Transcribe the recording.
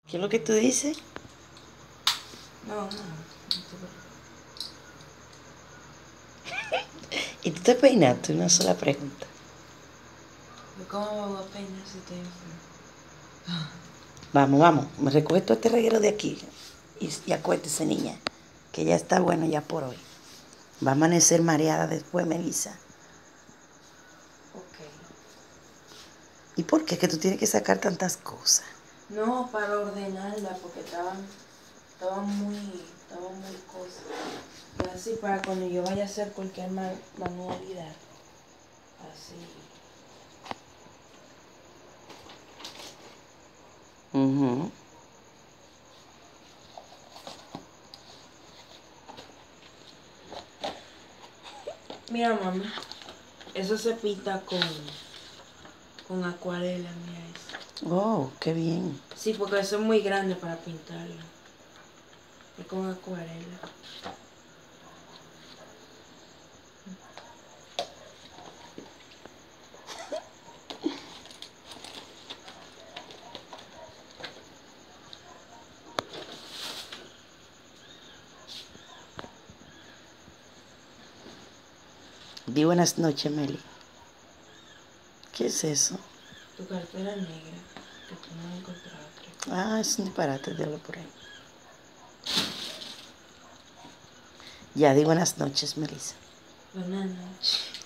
¿Qué es lo que tú dices? No. ¿Y tú te peinaste? Una sola pregunta. ¿Cómo me voy a peinar si estoy enferma? Vamos, me recoge todo este reguero de aquí y acuéstese, niña, que ya está bueno ya por hoy. Va a amanecer mareada después, Melissa. Ok. ¿Y por qué? Que tú tienes que sacar tantas cosas. No, para ordenarla, porque estaban muy cosas. Y así para cuando yo vaya a hacer cualquier manualidad. Así. Ujú. Mira, mamá, eso se pinta con acuarela, mira eso. Oh, qué bien. Sí, porque eso es muy grande para pintarlo. Es con acuarela. Di buenas noches, Meli. ¿Qué es eso? Tu cartera negra, que tú no la encontraste. Ah, es un disparate, déjalo por ahí. Ya, di buenas noches, Melissa. Buenas noches.